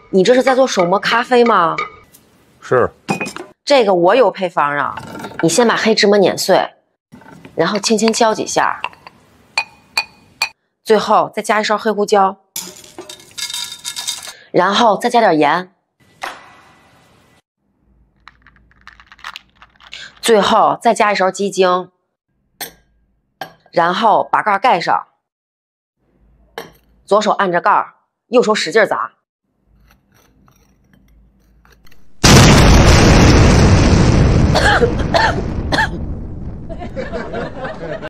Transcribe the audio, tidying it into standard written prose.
你这是在做手磨咖啡吗？ 是。 这个我有配方啊，你先把黑芝麻碾碎，然后轻轻敲几下，最后再加一勺黑胡椒，然后再加点盐，最后再加一勺鸡精，然后把盖盖上，左手按着盖儿，右手使劲砸。